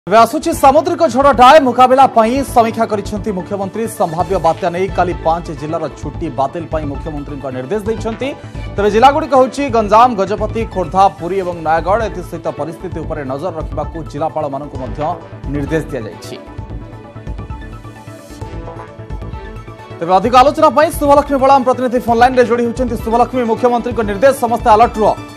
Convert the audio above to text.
आसुची सामुद्रिक झड़ डाए मुकाबला समीक्षा करिसेंती मुख्यमंत्री। संभाव्य बात्या नहीं काली 5 जिलार छुट्टी बातिल मुख्यमंत्री निर्देश देइछंती। तेबे जिलागुड़िक होउची गंजाम, गजपति, खोर्धा, पुरी और नयगढ़। एसहित परिस्थिति उपर नजर रखा जिलापाल मानक निर्देश दिया जाइछि। तेबे अधिक आलोचना शुभलक्ष्मी बलाम प्रतिनिधि फोन लाइन रे जोड़ी होउछंती। शुभलक्ष्मी, मुख्यमंत्री निर्देश समस्त अलर्ट रुह।